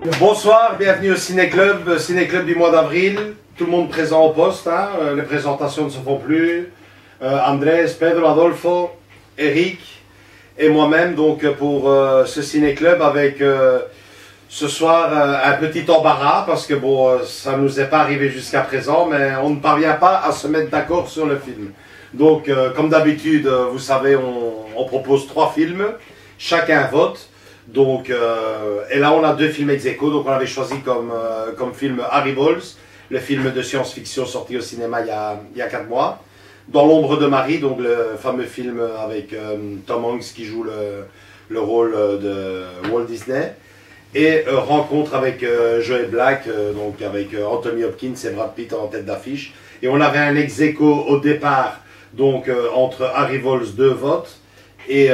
Bonsoir, bienvenue au Ciné-Club, Ciné-Club du mois d'avril. Tout le monde présent au poste, hein. Les présentations ne se font plus. Andrés, Pedro, Adolfo, Eric et moi-même donc pour ce Ciné-Club avec ce soir un petit embarras parce que bon, ça ne nous est pas arrivé jusqu'à présent, mais on ne parvient pas à se mettre d'accord sur le film. Donc comme d'habitude, vous savez, on propose 3 films, chacun vote. Donc, et là on a 2 films ex aequo, donc on avait choisi comme film Arrivals, le film de science-fiction sorti au cinéma il y a 4 mois. Dans l'ombre de Marie, donc le fameux film avec Tom Hanks qui joue le rôle de Walt Disney. Et Rencontre avec Joe Black, donc avec Anthony Hopkins et Brad Pitt en tête d'affiche. Et on avait un ex aequo au départ, donc entre Arrivals 2 votes et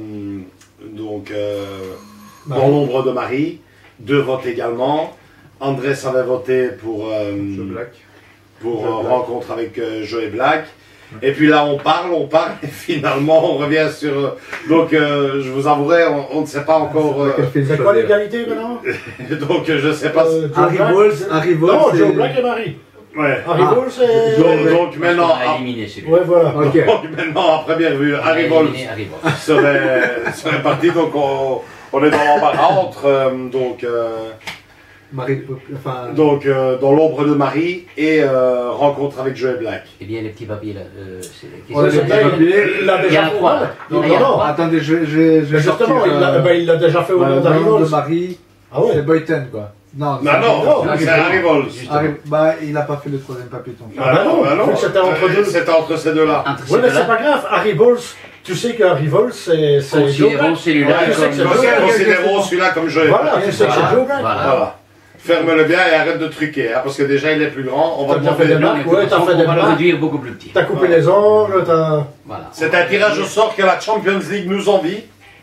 donc dans l'ombre de Marie, 2 votes également. Andrés avait voté pour Rencontre avec Joe Black. Et puis là on parle, et finalement on revient sur... donc je vous avouerai, on ne sait pas encore... c'est quoi l'égalité maintenant? Donc je ne sais pas... Arrivals, non, Joe Black et Marie. Ouais. Arrivals, c'est... Donc maintenant... Ouais, voilà. Okay. Donc maintenant, à première vue, Arrivals serait parti, donc on est dans l'embarras entre... Marie, donc dans l'ombre de Marie et Rencontre avec Joe Black. Eh bien les petits papiers là, il l'a déjà fait. Non, attendez, justement, il l'a déjà fait au nom d'Arrivals. De Marie, ah ouais. C'est Boyton quoi. Non, c'est Arrivals. Bah, il n'a pas fait le 3e papier. Non, c'était entre deux. C'était entre ces deux-là. Oui, mais c'est pas grave, Arrivals. Tu sais qu'Arrivals, c'est Joe Black. Considérons celui-là comme Joe Black. Voilà, tu sais que c'est Joe Black. Voilà. Ferme-le bien et arrête de truquer, hein, parce que déjà il est plus grand. On va fait des marques, on va le réduire beaucoup plus petit. T'as coupé les ongles, t'as... Voilà. C'est un tirage au sort que la Champions League nous envie.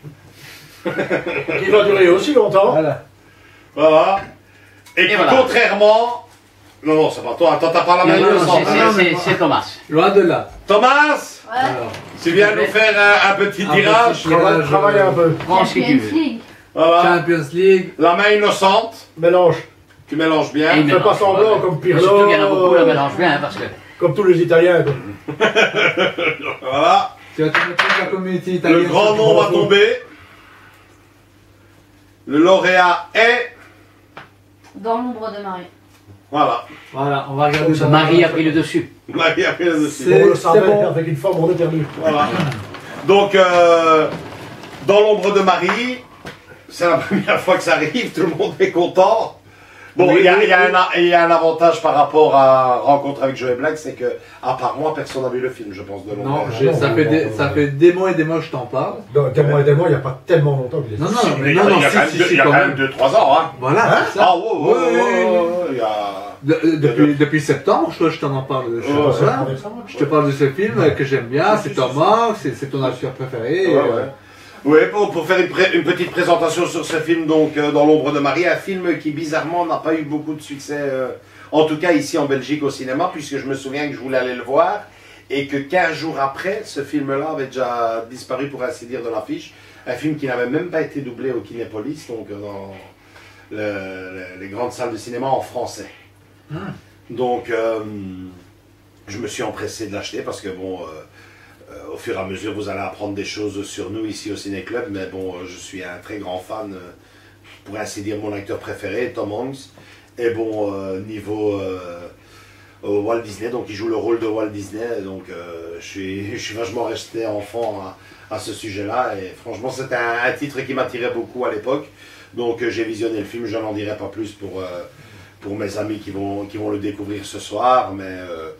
Qui va durer aussi longtemps. Voilà. Et voilà. Contrairement... Non, c'est pas toi. Attends, t'as pas la main innocente. C'est Thomas. Loin de là. Thomas, ouais. Tu viens nous faire un petit tirage. Travaille un peu. Voilà. Champions League. La main innocente. Mélange. Tu mélanges bien. Fais pas semblant comme Pirlo. Surtout qu'il y en a beaucoup, la mélange bien, parce que... Comme tous les Italiens. Voilà. Tu vas te mettre la communauté italienne. Le grand nom va tomber. Le lauréat est... Dans l'ombre de Marie. Voilà. Voilà, on va regarder ça. Marie a pris le dessus. Marie a pris le dessus. On le savait, avec une femme, on est perdu. Voilà. Donc, dans l'ombre de Marie, c'est la première fois que ça arrive, tout le monde est content. Bon, il y a un avantage par rapport à Rencontre avec Joe Black, c'est que, à part moi, personne n'a vu le film, je pense, de l'ombre. Non, ça fait des mois et des mois que je t'en parle. Des mois et des mois, il n'y a pas tellement longtemps qu'il est Non, il y a quand même 2-3 ans, hein. Voilà, c'est ça. Ah, ouais, Depuis septembre, je t'en parle. Je te parle de ce film que j'aime bien, c'est Thomas, c'est ton acteur préféré. Oui, pour faire une petite présentation sur ce film, donc dans l'ombre de Marie, un film qui bizarrement n'a pas eu beaucoup de succès, en tout cas ici en Belgique au cinéma, puisque je me souviens que je voulais aller le voir, et que 15 jours après, ce film-là avait déjà disparu pour ainsi dire de l'affiche. Un film qui n'avait même pas été doublé au Kinépolis, donc dans les grandes salles de cinéma en français. Donc je me suis empressé de l'acheter parce que bon... au fur et à mesure, vous allez apprendre des choses sur nous ici au Ciné-Club, mais bon, je suis un très grand fan, pour ainsi dire, mon acteur préféré, Tom Hanks, et bon, niveau Walt Disney, donc il joue le rôle de Walt Disney, donc je suis vachement resté enfant à ce sujet-là, et franchement, c'était un titre qui m'attirait beaucoup à l'époque, donc j'ai visionné le film, je n'en dirai pas plus pour mes amis qui vont le découvrir ce soir, mais...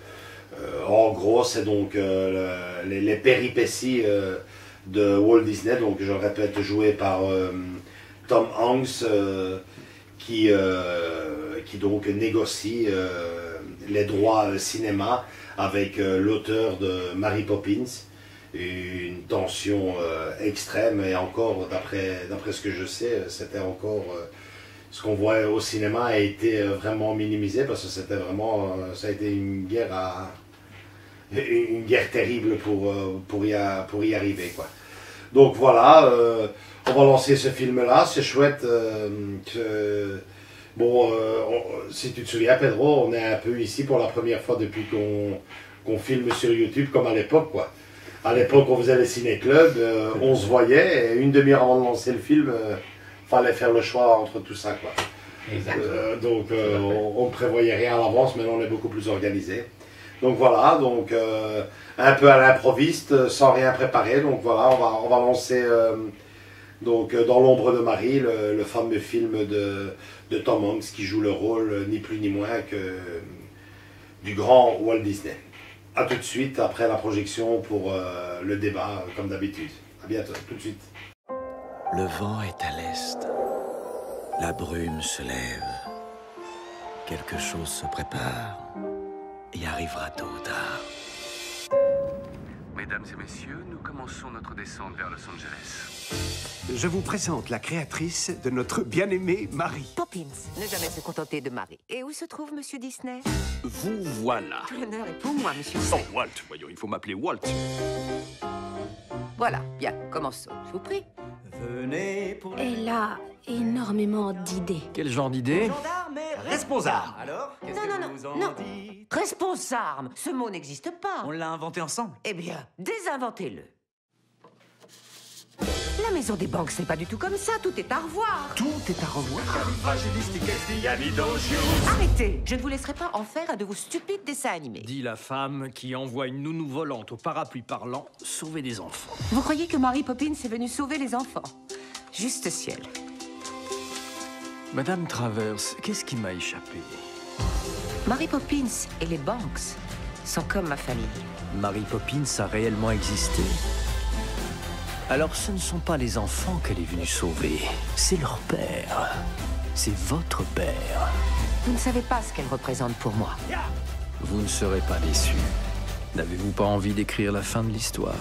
en gros, c'est donc les péripéties de Walt Disney, donc je le répète, joué par Tom Hanks, qui donc négocie les droits cinéma avec l'auteur de Mary Poppins. Une tension extrême, et encore, d'après ce que je sais, c'était encore... ce qu'on voit au cinéma a été vraiment minimisé, parce que c'était vraiment... ça a été une guerre terrible pour y arriver, quoi. Donc voilà, on va lancer ce film-là. C'est chouette Bon, si tu te souviens, Pedro, on est un peu ici pour la première fois depuis qu'on filme sur YouTube, comme à l'époque, quoi. À l'époque, on faisait les ciné-clubs, on se voyait, et une demi-heure avant de lancer le film, fallait faire le choix entre tout ça, quoi. Donc, on ne prévoyait rien à l'avance, mais on est beaucoup plus organisé. Donc voilà, donc un peu à l'improviste, sans rien préparer. Donc voilà, on va lancer donc Dans l'ombre de Marie, le fameux film de Tom Hanks qui joue le rôle ni plus ni moins que du grand Walt Disney. A tout de suite après la projection pour le débat, comme d'habitude. À bientôt, tout de suite. Le vent est à l'est. La brume se lève. Quelque chose se prépare et arrivera tôt ou tard. Mesdames et messieurs, nous commençons notre descente vers Los Angeles. Je vous présente la créatrice de notre bien-aimée Marie. Poppins, ne jamais se contenter de Marie. Et où se trouve Monsieur Disney? Vous voilà. Tout l'honneur est pour moi, Monsieur. Oh, Walt, voyons, il faut m'appeler Walt. Voilà, bien, commençons. Je vous prie. Elle a énormément d'idées. Quel genre d'idée? Responsable. Alors, Non. Responsable, ce mot n'existe pas. On l'a inventé ensemble. Eh bien, désinventez-le. La maison des banques, c'est pas du tout comme ça. Tout est à revoir. Tout est à revoir. Arrêtez. Je ne vous laisserai pas en faire un de vos stupides dessins animés. Dit la femme qui envoie une nounou volante au parapluie parlant sauver des enfants. Vous croyez que Mary Poppins est venue sauver les enfants? Juste ciel. Madame Travers, qu'est-ce qui m'a échappé? Mary Poppins et les Banks sont comme ma famille. Mary Poppins a réellement existé. Alors ce ne sont pas les enfants qu'elle est venue sauver, c'est leur père. C'est votre père. Vous ne savez pas ce qu'elle représente pour moi. Vous ne serez pas déçus. N'avez-vous pas envie d'écrire la fin de l'histoire?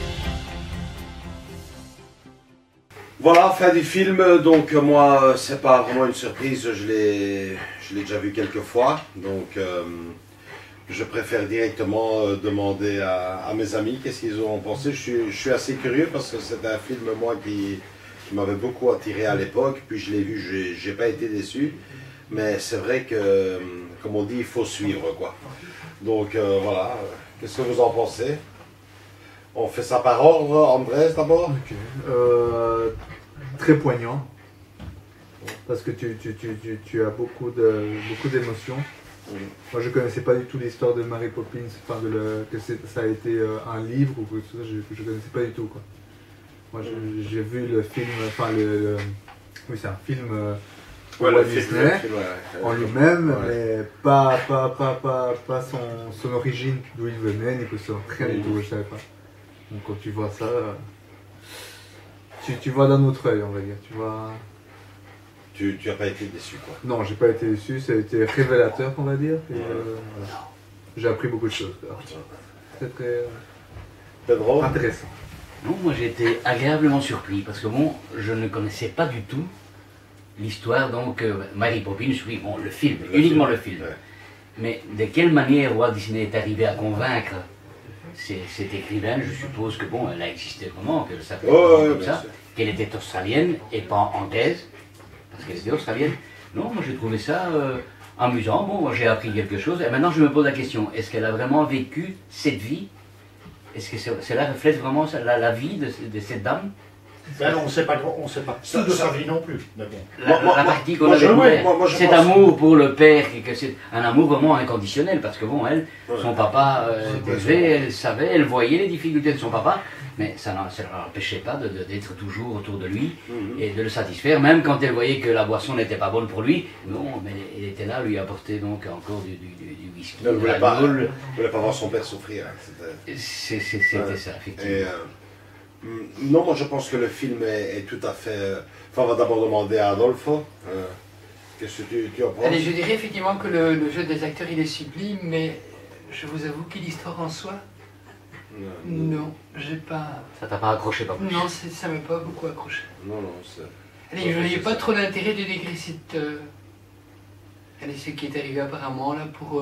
Voilà, fin du film. Donc moi, c'est pas vraiment une surprise, je l'ai déjà vu quelques fois. Donc je préfère directement demander à mes amis qu'est-ce qu'ils ont pensé. Je suis assez curieux parce que c'est un film, moi, qui m'avait beaucoup attiré à l'époque. Puis je l'ai vu, j'ai pas été déçu. Mais c'est vrai que, comme on dit, il faut suivre, quoi. Donc voilà, qu'est-ce que vous en pensez? On fait ça par ordre, Andrés d'abord? Ok. Très poignant. Parce que tu as beaucoup d'émotions. Moi, je connaissais pas du tout l'histoire de Mary Poppins, enfin que ça a été un livre ou quelque chose, je connaissais pas du tout, quoi. Moi, j'ai vu le film, enfin oui, c'est un film Walt Disney en lui-même, mais pas son origine, d'où il venait, ni que ça, rien du tout, je savais pas. Donc quand tu vois ça, tu vois d'un autre œil, on va dire, tu vois. Tu n'as pas été déçu, quoi. Non, j'ai pas été déçu, ça a été révélateur, on va dire. Et, voilà. J'ai appris beaucoup de choses. C'est très intéressant. Non, moi j'ai été agréablement surpris parce que bon, je ne connaissais pas du tout l'histoire, donc Mary Poppins, oui, bon, le film, uniquement le film. Ouais. Mais de quelle manière Walt Disney est arrivé à convaincre cette écrivaine? Je suppose que bon, elle a existé vraiment, qu'elle s'appelait comme ça, qu'elle était australienne et pas anglaise. Parce qu'elle était australienne. Non, moi j'ai trouvé ça amusant. Bon, moi j'ai appris quelque chose. Et maintenant je me pose la question, est-ce qu'elle a vraiment vécu cette vie? Est-ce que cela reflète vraiment la vie de cette dame? Ben, on ne sait pas tout de sa vie non plus. Mais bon. La partie qu'on a découvert, cet amour pour le père, que c'est un amour vraiment inconditionnel, parce que bon, elle, son papa elle savait, elle voyait les difficultés de son papa, mais ça ne l'empêchait pas d'être toujours autour de lui et de le satisfaire, même quand elle voyait que la boisson n'était pas bonne pour lui. Non, mais elle était là, lui apporter donc encore du whisky. Elle ne voulait pas voir son père souffrir. C'était ça, effectivement. Non, moi je pense que le film est tout à fait... Enfin, on va d'abord demander à Adolfo. Qu'est-ce que tu en penses? Allez, je dirais effectivement que le jeu des acteurs il est sublime, mais je vous avoue que l'histoire en soi, non, j'ai pas... Ça t'a pas accroché, pas plus? Non, ça m'a pas beaucoup accroché. Non, c'est... Allez, je n'avais pas trop d'intérêt de décrire ce qui est arrivé apparemment là pour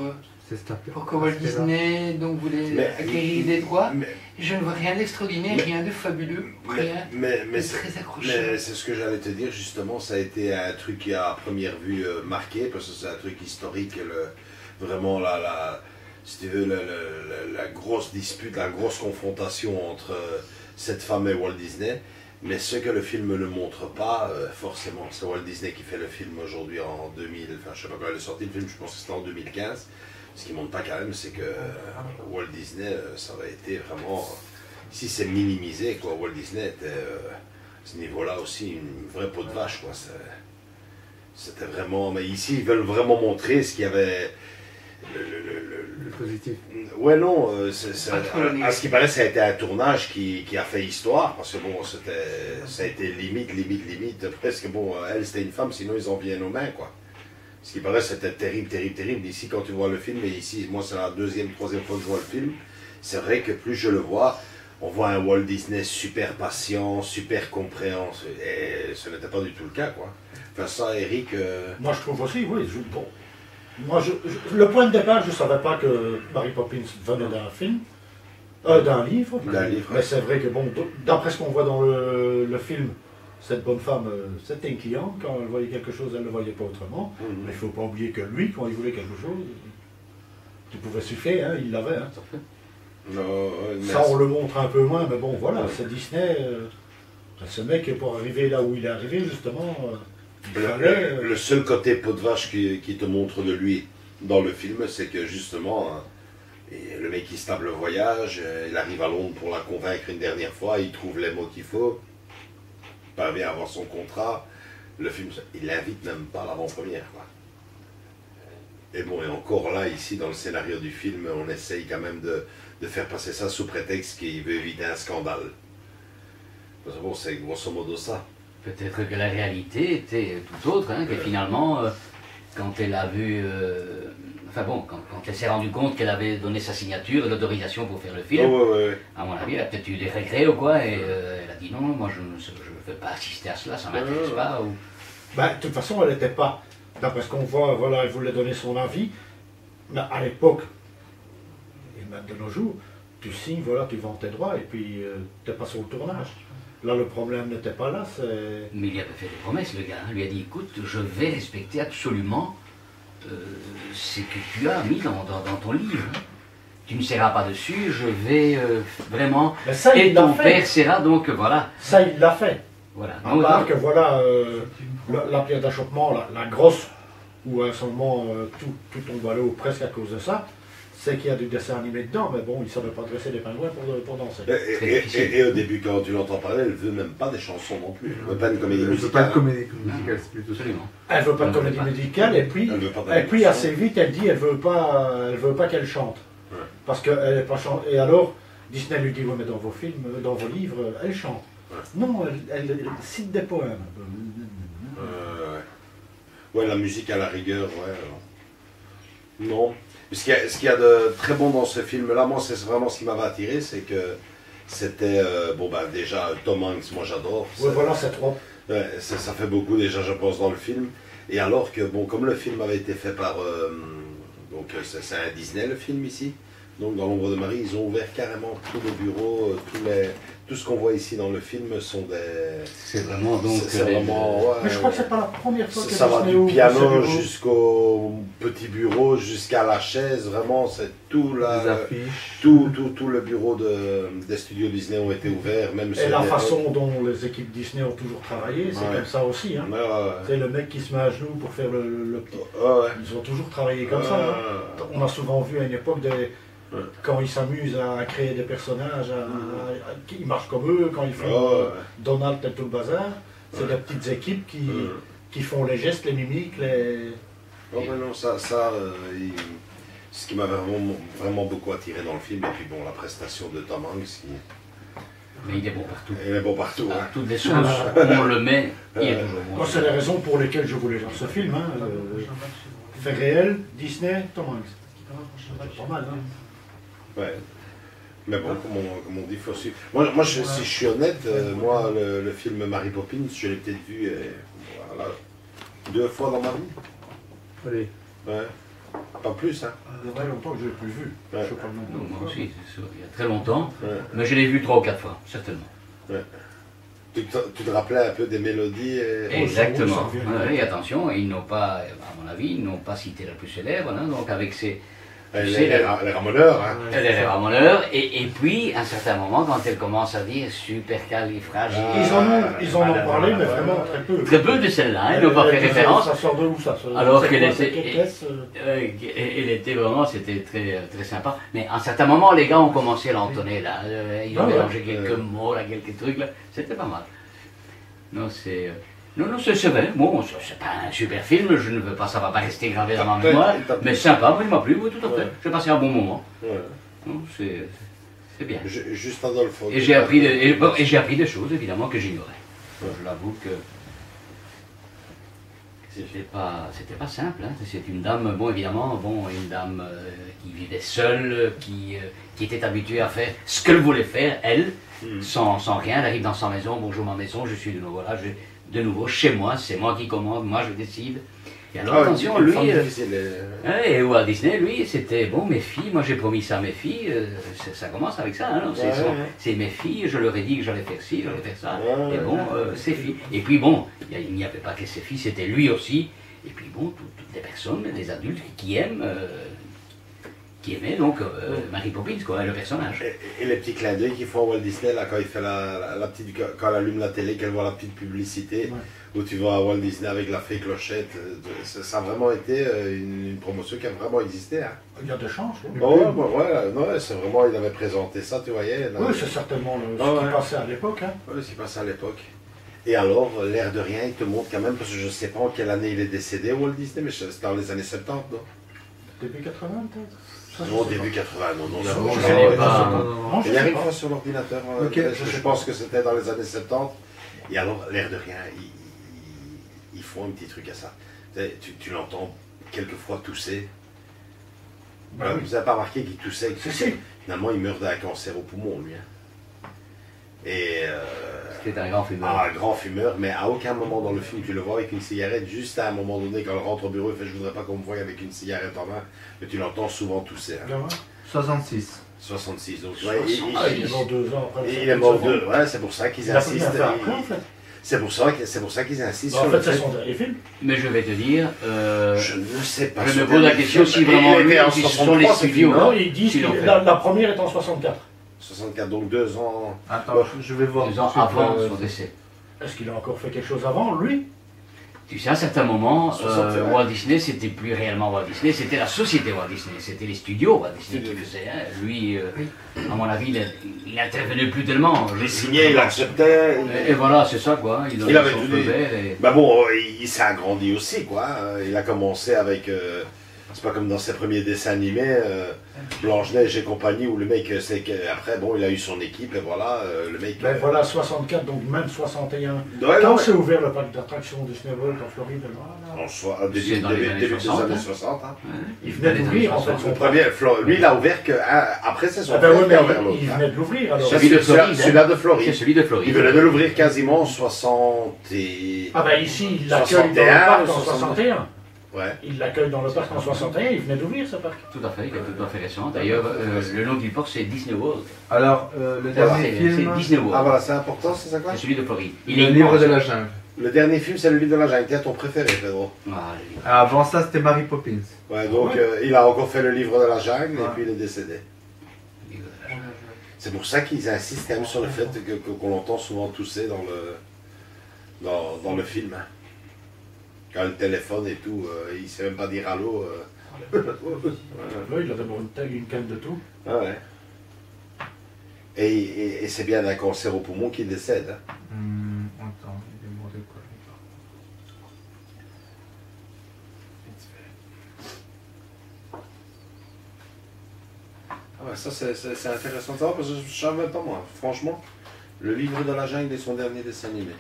Pourquoi Walt Disney donc voulait acquérir des droits? Je ne vois rien d'extraordinaire, rien de fabuleux, rien de très accrocheur. Mais c'est ce que j'allais te dire justement, ça a été un truc qui a à première vue marqué, parce que c'est un truc historique, vraiment si tu veux, la grosse dispute, la grosse confrontation entre cette femme et Walt Disney. Mais ce que le film ne montre pas, forcément, c'est Walt Disney qui fait le film aujourd'hui en 2000, enfin je sais pas quand il est sorti le film, je pense que c'était en 2015. Ce qui ne montre pas quand même, c'est que Walt Disney, ça aurait été vraiment, si c'est minimisé, quoi. Walt Disney était à ce niveau-là aussi une vraie peau de vache, quoi. C'était vraiment, mais ici ils veulent vraiment montrer ce qu'il y avait. Le positif. Ouais, non, à ce qui paraît, ça a été un tournage qui a fait histoire, parce que bon, ça a été limite, presque, bon, elle c'était une femme, sinon ils en viennent aux mains, quoi. Ce qui paraît, c'était terrible. Ici, quand tu vois le film, et ici, moi c'est la deuxième, troisième fois que je vois le film, c'est vrai que plus je le vois, on voit un Walt Disney super patient, super compréhensif, et ce n'était pas du tout le cas, quoi. Enfin ça, Eric... Moi je trouve aussi, oui, bon. Moi, le point de départ, je ne savais pas que Mary Poppins venait d'un film, d'un livre. Mais c'est vrai que, bon, d'après ce qu'on voit dans le film, cette bonne femme, c'était une cliente. Quand elle voyait quelque chose, elle ne le voyait pas autrement. Mais il ne faut pas oublier que lui, quand il voulait quelque chose, tu pouvais suffire, hein, il l'avait. Hein. Ça, on le montre un peu moins, mais bon, voilà, c'est Disney. Ce mec, pour arriver là où il est arrivé, justement... Le seul côté peau de vache qui te montre de lui dans le film, c'est que justement, le mec il se tape le voyage, il arrive à Londres pour la convaincre une dernière fois, il trouve les mots qu'il faut, il parvient à avoir son contrat, le film, il l'invite même pas à l'avant-première, quoi. Et bon, et encore là, ici, dans le scénario du film, on essaye quand même de faire passer ça sous prétexte qu'il veut éviter un scandale. Parce que bon, c'est grosso modo ça. Peut-être que la réalité était tout autre, hein, que finalement, quand elle a vu... enfin bon, quand elle s'est rendue compte qu'elle avait donné sa signature et l'autorisation pour faire le film, à mon avis, elle a peut-être eu des regrets ou quoi, et elle a dit non, moi je ne veux pas assister à cela, ça ne m'intéresse pas. Ou... Ben, de toute façon, elle n'était pas, d'après ce qu'on voit, voilà, elle voulait donner son avis, mais à l'époque, et même de nos jours, tu signes, voilà, tu vends tes droits, et puis tu n'es pas sur le tournage. Là, le problème n'était pas là, c'est... Mais il avait fait des promesses, le gars. Il lui a dit, écoute, je vais respecter absolument ce que tu as mis dans ton livre. Tu ne seras pas dessus, je vais vraiment... Mais ça, et ton père sera donc, voilà. Ça, il l'a fait. Voilà. À part que, voilà, la pierre d'achoppement, la grosse, où à ce moment, tout tombe à l'eau presque à cause de ça, c'est qu'il y a du dessin animé dedans, mais bon, il ne savait pas dresser des pingouins pour danser. Et au début, quand tu l'entends parler, elle ne veut même pas des chansons non plus. Elle ne veut pas une comédie musicale. Elle ne veut pas de comédie musicale, c'est plutôt absolument. Elle ne veut pas de comédie musicale, et puis assez vite, elle dit elle ne veut pas qu'elle chante. Ouais. Parce qu'elle n'est pas chante. Et alors, Disney lui dit, oui, mais dans vos films, dans vos livres, elle chante. Ouais. Non, elle cite des poèmes. Ouais, la musique à la rigueur, ouais. Non. Ce qu'il y a de très bon dans ce film-là, moi, c'est vraiment ce qui m'avait attiré, c'est que c'était, bon, ben, déjà, Tom Hanks, moi, j'adore. Ouais, voilà, c'est trop. Ouais, ça fait beaucoup, déjà, je pense, dans le film. Et alors que, bon, comme le film avait été fait par, donc, c'est un Disney, le film, ici. Donc, dans l'ombre de Marie, ils ont ouvert carrément tous les bureaux, tout ce qu'on voit ici dans le film sont des... C'est vraiment, donc... C'est vraiment... Ouais, mais je crois que c'est pas la première fois que ça va du piano jusqu'au petit bureau, jusqu'à la chaise, vraiment, c'est tout tout le bureau des studios Disney ont été ouverts, même... Et la façon dont les équipes Disney ont toujours travaillé, c'est comme ça aussi, hein. C'est le mec qui se met à genoux pour faire le petit... Ils ont toujours travaillé comme ça, hein. On a souvent vu à une époque quand ils s'amusent à créer des personnages, ils marchent comme eux, quand ils font Donald et tout le bazar, c'est des petites équipes qui font les gestes, les mimiques, les... Non, mais non, ce qui m'avait vraiment beaucoup attiré dans le film, et puis bon, la prestation de Tom Hanks, mais il est bon partout. Il est bon partout, hein. Toutes les choses, on le met, il est toujours bon. Moi, c'est les raisons pour lesquelles je voulais voir ce film, hein. Fait réel, Disney, Tom Hanks. C'est pas mal, hein. Ouais. Mais bon, comme on dit, il faut suivre. Moi si je suis honnête, moi, le film Mary Poppins, je l'ai peut-être vu voilà, 2 fois dans ma vie. Allez. Ouais. Pas plus, hein. Il y a très longtemps que je ne l'ai plus vu. Ouais. Je sais pas le nom. Moi aussi, c'est sûr, il y a très longtemps. Mais je l'ai vu 3 ou 4 fois, certainement. Ouais. Tu te rappelais un peu des mélodies Exactement. Et attention, ils n'ont pas, à mon avis, ils n'ont pas cité la plus célèbre, hein, donc avec ces... Les ramoneurs, hein. Les ramoneurs, et puis, à un certain moment, quand elle commence à dire supercalifragile... Ils en ont parlé, mais vraiment très peu. Très peu de celle-là, ils n'ont pas fait référence. Ça sort de où, ça? Alors qu'elle était... Elle était vraiment, c'était très, très sympa. Mais à un certain moment, les gars ont commencé à l'entonner, là. Ils ont mélangé quelques mots, là, quelques trucs, là. C'était pas mal. Non, c'est... Non, c'est vrai. Bon, c'est pas un super film, je ne veux pas, ça va pas rester gravé dans ma mémoire, mais sympa, il m'a plu, oui, tout à fait. J'ai passé un bon moment. Non, c'est bien. Juste Adolphe. Et j'ai appris, des choses, évidemment, que j'ignorais. Je l'avoue que c'était pas simple. Hein. C'est une dame, bon, évidemment, une dame qui vivait seule, qui était habituée à faire ce qu'elle voulait faire, elle, sans rien. Elle arrive dans sa maison, bonjour ma maison, je suis de nouveau là, de nouveau chez moi, c'est moi qui commande, moi je décide. Et alors attention, lui, et Walt Disney, lui, c'était, bon, mes filles, moi j'ai promis ça à mes filles, ça commence avec ça, hein, c'est mes filles, je leur ai dit que j'allais faire ci, j'allais faire ça, et bon, ses filles. Et puis bon, il n'y avait pas que ses filles, c'était lui aussi, et puis bon, toutes les personnes, les adultes qui aiment... qui aimait donc Mary Poppins, quoi, le personnage. Et les petits clins d'œil qu'il faut à Walt Disney, là, quand il fait quand elle allume la télé, qu'elle voit la petite publicité, où tu vois Walt Disney avec la fée Clochette, ça a vraiment été une promotion qui a vraiment existé. Hein. Il y a des chances, oui. Ouais, c'est vraiment, il avait présenté ça, tu voyais. Oui, c'est certainement ce qui passait à l'époque. Hein. Oui, ce qui passait à l'époque. Et alors, l'air de rien, il te montre quand même, parce que je ne sais pas en quelle année il est décédé, Walt Disney, mais c'est dans les années 70, non? Début 80, peut-être? Non, début 80, non. Je il y avait une fois sur l'ordinateur, je pense que c'était dans les années 70. Et alors, l'air de rien, ils font un petit truc à ça. Tu l'entends quelquefois tousser. Vous n'avez pas remarqué qu'il toussait? Finalement, il meurt d'un cancer au poumon, lui. Et c'était un grand fumeur. Un grand fumeur, mais à aucun moment dans le film tu le vois avec une cigarette, juste à un moment donné quand il rentre au bureau, il fait je voudrais pas qu'on me voie avec une cigarette en main, mais tu l'entends souvent tousser. Hein. 66. 66, donc il est mort 2 ans après. Il est mort 2, ouais, c'est pour ça qu'ils insistent. C'est pour ça qu'ils insistent sur le fait. C'est son dernier film. Mais je vais te dire, je ne sais pas. Je me pose la question si vraiment lui, si ce sont les studios. Non, ils disent que la première est en 64. 64, donc 2 ans. Attends, je vais voir. 2 ans avant son décès. Est-ce qu'il a encore fait quelque chose avant, lui? Tu sais, à un certain moment, Walt Disney, c'était plus réellement Walt Disney, c'était la société Walt Disney, c'était les studios Walt Disney qui faisaient. Hein. Lui, à mon avis, il n'intervenait plus tellement. Il signait, il acceptait. Et voilà, c'est ça, quoi. Il avait tout dit. Bah bon, il s'est agrandi aussi, quoi. Il a commencé avec... c'est pas comme dans ses premiers dessins animés, Blanche-Neige et compagnie, où le mec, c'est qu'après, bon, il a eu son équipe, et voilà, le mec... Ben voilà, 64, donc même 61. Quand s'est ouvert le parc d'attractions Disney World en Floride? Début des années 60. Hein. Il venait d'ouvrir, en fait. Lui, il a ouvert après c'est son frère qui a ouvert l'autre. Il venait de l'ouvrir, alors. Celui-là de Floride. C'est celui de Floride. Il venait de l'ouvrir quasiment en 60 et... Ah ben ici, il l'accueille dans le parc en 61. Ouais. Il l'accueille dans le parc en 61, il venait d'ouvrir ce parc. Tout à fait, il est tout à fait récent. D'ailleurs, le nom du parc c'est Disney World. Alors, le dernier film... C'est Disney World. Ah voilà, c'est important, c'est ça quoi? C'est celui de Floride. Le livre de la jungle. Le dernier film, c'est le livre de la jungle. T'es ton préféré, Pedro. Avant ça, c'était Mary Poppins. Ouais, donc il a encore fait le livre de la jungle et puis il est décédé. C'est pour ça qu'ils insistent quand même sur le fait qu'on l'entend souvent tousser dans le film. Quand le téléphone et tout, il ne sait même pas dire allô. Là, il a d'abord une canne de tout. Ah ouais. Et c'est bien d'un cancer au poumon qu'il décède. Hein. Attends, il est mort de quoi? Ah ouais, ça c'est intéressant de savoir parce que je ne savais pas moi. Franchement, le livre de la jungle est son dernier dessin animé.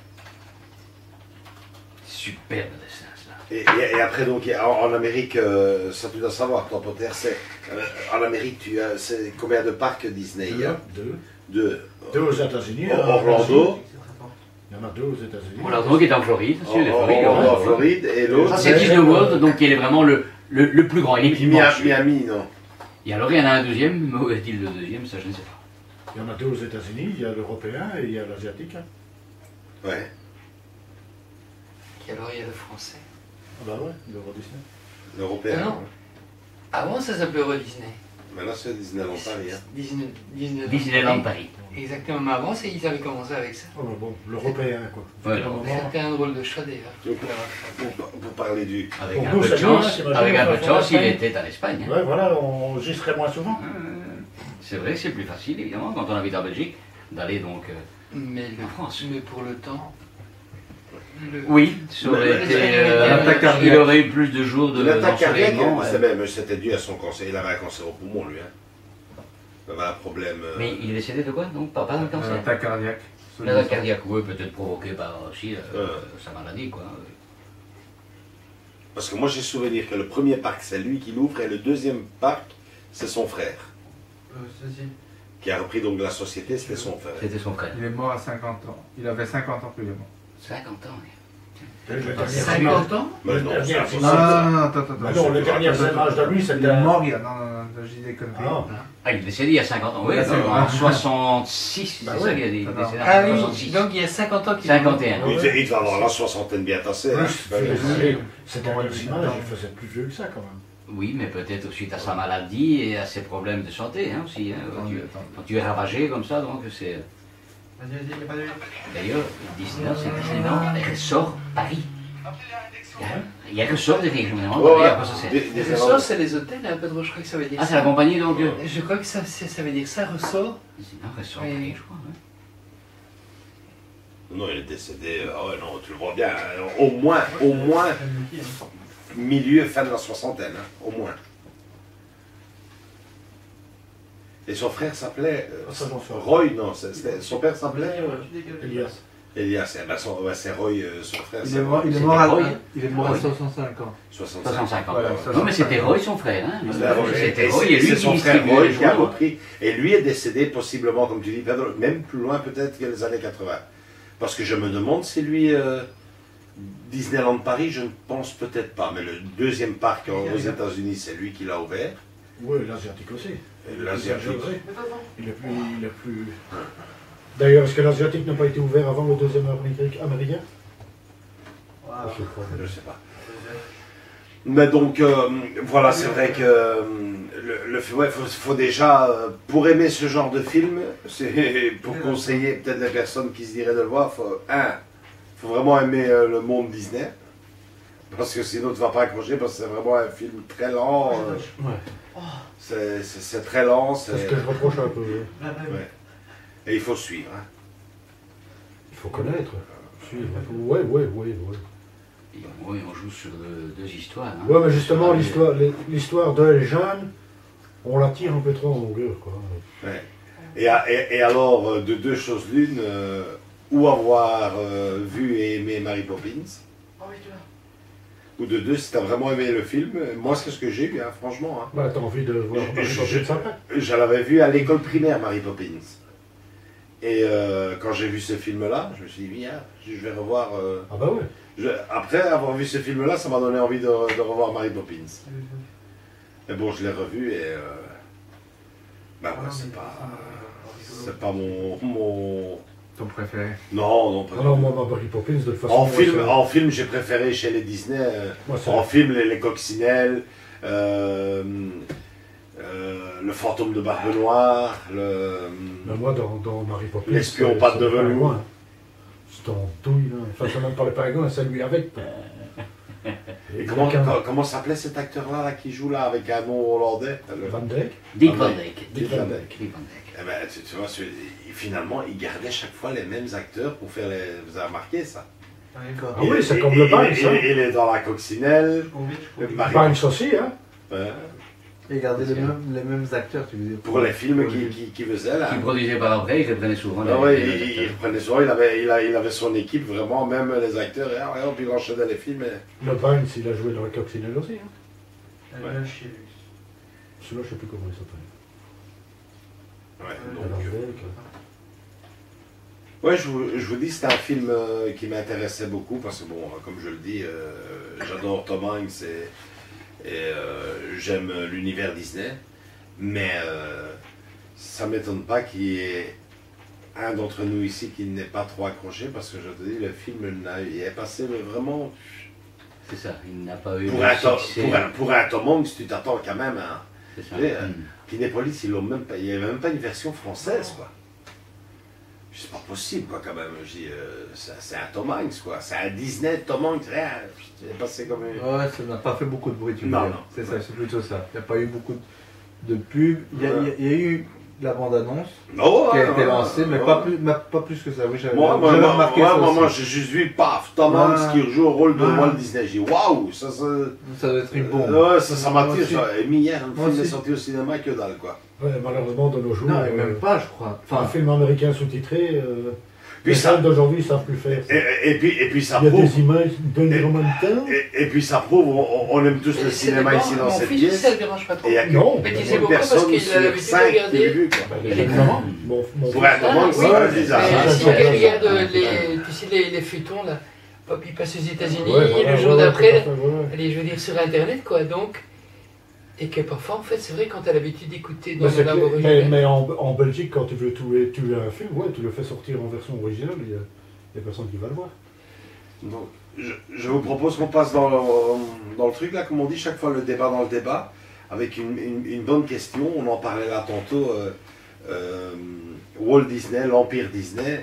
Superbe dessin, ça. Et après, donc, en Amérique, ça tu dois savoir, toi, Potter, c'est... en Amérique, c'est combien de parcs Disney? Deux aux États-Unis. Orlando. Il y en a 2 aux États-Unis. Orlando qui est en Floride. En Floride, et l'autre... C'est Disney World, donc il est vraiment Le plus grand, il est immense. Miami, non. Et alors, il y en a un deuxième, mais où est-il le deuxième? Ça, je ne sais pas. Il y en a deux aux États-Unis, il y a l'européen et il y a l'asiatique. Hein. Ouais. Et alors, il y a le français. Ah bah ouais, l'Euro Disney. L'européen. Ah non. Avant, ça s'appelait Euro Disney. Maintenant, c'est Disneyland Paris. Hein. Disneyland Paris. Exactement, mais avant, ils avaient commencé avec ça. Oh, bon, l'européen, quoi. Ouais, c'était un drôle de choix, d'ailleurs. Pour parler du... Avec un peu de chance, il était en Espagne. Hein. Ouais, voilà, j'y serais moins souvent. C'est vrai que c'est plus facile, évidemment, quand on habite en Belgique, d'aller donc en France. Mais pour le temps... Oui, ça aurait été... il aurait eu plus de jours de... L'attaque cardiaque, c'était dû à son cancer. Il avait un cancer au poumon, lui. Hein. Il avait un problème... Mais il est décédé de quoi? Donc pas d'un cancer? L'attaque cardiaque. L'attaque cardiaque, oui, peut-être provoquée par aussi sa maladie, quoi. Parce que moi, j'ai souvenir que le premier parc, c'est lui qui l'ouvre, et le deuxième parc, c'est son frère. Qui a repris donc la société, c'était son frère. C'était son frère. Il est mort à 50 ans. Il avait 50 ans plus il est mort. 50 ans, oui. 50 ans? Non, non, attends. Non, le dernier âge de lui, c'était... Il est mort il y a... Non, je dis des conneries. Ah, il est décédé il y a 50 ans, oui, en 66, c'est ça qu'il a dit. Ah oui, donc il y a 50 ans qu'il est mort. 51. Il va avoir la soixantaine bien tassée. C'était un image, il faisait plus vieux que ça, quand même. Oui, mais peut-être suite à sa maladie et à ses problèmes de santé, hein, aussi. Hein, quand tu es ravagé comme ça, donc c'est... D'ailleurs, Disneyland, c'est Disneyland, Ressort Paris. Il y a Ressort des régions, Les ressorts, c'est les hôtels, un peu trop, je crois que ça veut dire ça. Ah, c'est la compagnie, donc Je crois que ça veut dire ça, Ressort. Non, Ressort Paris, je crois. Non, il est décédé, ouais, non, tu le vois bien, au moins, milieu, fin de la soixantaine, hein, au moins. Et son frère s'appelait Roy, non, son père s'appelait Elias. Elias, c'est Roy, son frère. Il est mort à 65 ans. 65 ans. Non, mais c'était Roy, son frère. Hein. C'était Roy, et lui, son frère Roy qui a repris. Et lui est décédé possiblement, comme tu dis, même plus loin peut-être que les années 80. Parce que je me demande si lui, Disneyland Paris, je ne pense peut-être pas. Mais le deuxième parc aux États-Unis, c'est lui qui l'a ouvert. Oui, l'asiatique aussi. L'asiatique. Il est plus... D'ailleurs, est-ce que l'asiatique n'a pas été ouvert avant le deuxième américain? Je ne sais pas. Mais donc, voilà, c'est vrai que faut déjà, pour aimer ce genre de film, pour conseiller peut-être les personnes qui se diraient de le voir, faut vraiment aimer le monde Disney. Parce que sinon, tu ne vas pas accrocher, parce que c'est vraiment un film très lent. C'est très lent. C'est ce que je reproche un peu. Ouais. Et il faut suivre. Hein. Il faut connaître. Suivre. Oui. Oui, on joue sur deux histoires. Hein. Oui, mais justement, l'histoire d'un jeune, on la tire un peu trop en longueur. Quoi. Ouais. Et alors, de deux choses l'une, ou avoir vu et aimé Mary Poppins, ou de deux, si tu as vraiment aimé le film, moi c'est ce que j'ai eu, hein, franchement. Hein. Bah, t'as envie de voir Mary Poppins après? Je l'avais vu à l'école primaire, Mary Poppins. Et quand j'ai vu ce film-là, je me suis dit, je vais revoir... Ah bah ouais. Après avoir vu ce film-là, ça m'a donné envie de revoir Mary Poppins. Mais bon, je l'ai revu et... bah ouais, c'est pas mon... Ton préféré? Non, pas non, moi, Mary Poppins, de toute façon... En film, j'ai préféré chez les Disney. En film, les Coccinelles, le fantôme de Barbe Noire, moi, dans Mary Poppins... L'espion pattes de velours. C'est en douille, là. Enfin, c'est même pas le pingouin, c'est lui avec. Et comment s'appelait cet acteur-là là, qui joue là avec un nom hollandais? Van Dijk. Dick Van Dyke. Eh ben, tu vois, finalement, il gardait chaque fois les mêmes acteurs pour faire les... Vous avez remarqué ça? Ah oui, c'est comme le Banks. Il est dans la Coccinelle. Banks aussi, hein? Ouais. Et garder les mêmes acteurs, tu veux dire? Pour les films qu'il faisait là. Qui produisait par après, il reprenait souvent. Il reprenait souvent, il avait son équipe, vraiment, même les acteurs, et puis il enchaînait les films. Le Banks, il a joué dans la Coccinelle aussi. Hein? Ouais. Celui-là, je ne sais plus comment il s'appelle. Ouais, je vous dis, c'était un film qui m'intéressait beaucoup, parce que bon, comme je le dis, j'adore Tom Hanks Et j'aime l'univers Disney. Mais ça ne m'étonne pas qu'il y ait un d'entre nous ici qui n'est pas trop accroché, parce que je te dis, le film il est passé mais vraiment... C'est ça, il n'a pas eu pour un Tom Hanks, tu t'attends quand même à... C'est ça. Kinépolis, il n'y avait même pas une version française, quoi. C'est pas possible, quoi, quand même. Je dis, c'est un Tom Hanks, quoi. C'est un Disney, Tom Hanks, rien. C'est passé comme une... Ouais, ça n'a pas fait beaucoup de bruit, tu veux Non, dire. non. C'est ça, c'est plutôt ça. Il n'y a pas eu beaucoup de pubs. Il y a eu la bande-annonce qui a été lancée, mais pas plus que ça. Oui, j'avais remarqué ça aussi. Moi, j'ai juste vu, paf, Tom Hanks qui joue au rôle de Walt Disney. J'ai dit, waouh, ça doit être une bombe. Ouais, ça m'attire. Et hier, un film est sorti au cinéma, que dalle, quoi. Ouais, malheureusement, de nos jours. Non, même pas, je crois. Enfin, un film américain sous-titré. Puis les salles d'aujourd'hui ne savent plus faire. Et puis ça il y a prouve. des images de romanitaires. Et puis ça prouve, on aime tous le cinéma ici dans cette pièce. Ça ne dérange pas trop. Et il y a Non, mais disais beaucoup parce qu'il a l'habitude de regarder. Évidemment. Pour un Tom Hanks, c'est bizarre. Si tu regardes les feuilletons, là, hop, il passe aux États-Unis, le jour d'après, allez, je veux dire, sur Internet, quoi, donc. Et que parfois, en fait, c'est vrai, quand tu as l'habitude d'écouter dans la langue originale. Mais en Belgique, quand tu veux tuer un film, ouais, tu le fais sortir en version originale, il y a personne qui va le voir. Donc, je vous propose qu'on passe dans le truc, là, comme on dit, chaque fois le débat dans le débat, avec une bonne question. On en parlait là tantôt. Walt Disney, l'Empire Disney,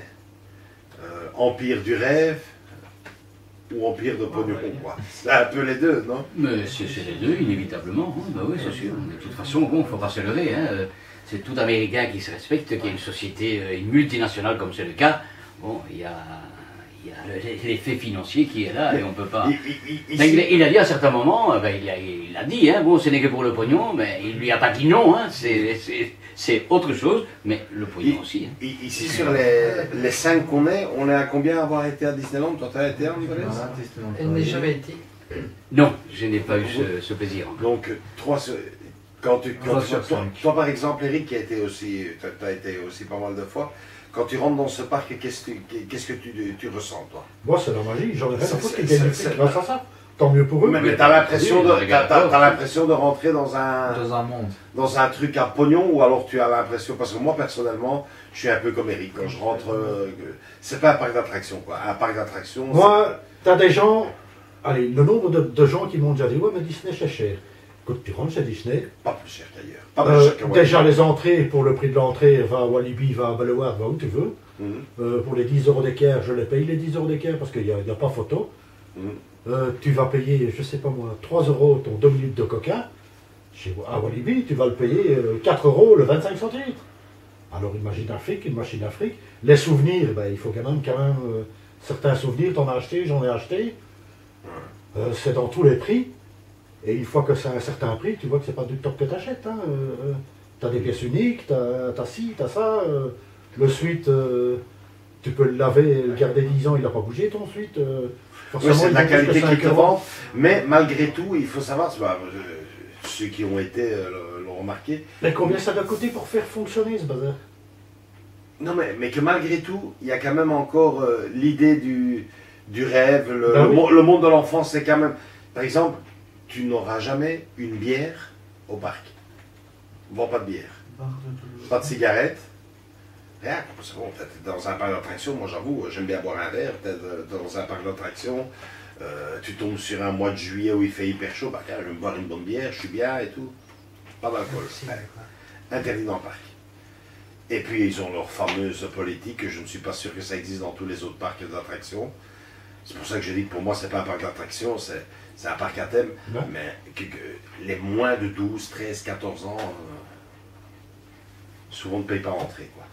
Empire du rêve, ou Empire de pognon, quoi. C'est un peu les deux, non? Mais c'est les deux, inévitablement. Hein. Bah oui, c'est sûr. De toute façon, bon, il ne faut pas se leurrer. Hein. C'est tout Américain qui se respecte, qui est une société, une multinationale comme c'est le cas. Bon, il y a l'effet financier qui est là et on ne peut pas... Il a dit à certains moments, ben, il a dit, hein, bon, ce n'est que pour le pognon, mais il ne lui a pas dit non, hein, c'est autre chose, mais le pognon aussi. Hein. Ici, sur les 5 qu'on est, on est à combien avoir été à Disneyland? Toi, tu as été à Disneyland? Elle n'a jamais été. Non, je n'ai pas eu ce plaisir. Donc, 3 sur... Toi, par exemple, Eric, qui a été aussi, tu as été aussi pas mal de fois, quand tu rentres dans ce parc, qu'est-ce que tu ressens, toi? Moi, c'est la magie. J'en ai rien à foutre qu'ils gagnent du fric grâce à ça. Tant mieux pour eux. Mais tu as l'impression de rentrer dans un monde. Dans un truc à pognon, ou alors tu as l'impression... Parce que moi, personnellement, je suis un peu comme Eric. Quand je rentre... c'est pas un parc d'attractions, quoi. Un parc d'attractions... Moi, tu as des gens... Allez, le nombre de gens qui m'ont déjà dit « Ouais, mais Disney, c'est cher. » Écoute, tu rentres chez Disney... Pas plus cher qu'ailleurs. Déjà, les entrées, pour le prix de l'entrée, va à Walibi, va à Belleward, va où tu veux. Pour les 10 € d'équerre, je les paye les 10 € d'équerre parce qu'il n'y a pas photo. Tu vas payer, je sais pas moi, 3 € ton 2 minutes de coca. À Walibi, tu vas le payer 4 € le 25 centilitres. Alors une machine à fric. Les souvenirs, ben, il faut quand même certains souvenirs, t'en as acheté, j'en ai acheté. C'est dans tous les prix. Et une fois que c'est un certain prix, tu vois que c'est pas du top que tu achètes. Hein. Tu as des pièces uniques, tu as ci, tu as ça. Le suite, tu peux le laver et le garder 10 ans, il n'a pas bougé ton suite. Oui, c'est de la qualité qui te vend. Mais malgré tout, il faut savoir, ceux qui ont été l'ont remarqué. Mais combien ça doit coûter pour faire fonctionner ce bazar? Non, mais que malgré tout, il y a quand même encore l'idée du rêve, le monde de l'enfance, c'est quand même... Par exemple, tu n'auras jamais une bière au parc. On ne vend pas de bière. Pas de cigarettes. Rien. C'est bon, t'es dans un parc d'attractions, moi j'avoue, j'aime bien boire un verre, peut-être dans un parc d'attractions. Tu tombes sur un mois de juillet où il fait hyper chaud, bah, je vais me boire une bonne bière, je suis bien et tout. Pas d'alcool. Interdit dans le parc. Et puis ils ont leur fameuse politique, que je ne suis pas sûr que ça existe dans tous les autres parcs d'attractions. C'est pour ça que je dis que pour moi, c'est pas un parc d'attractions, c'est un parc à thème, mais que les moins de 12, 13, 14 ans, souvent ne payent pas l'entrée, quoi.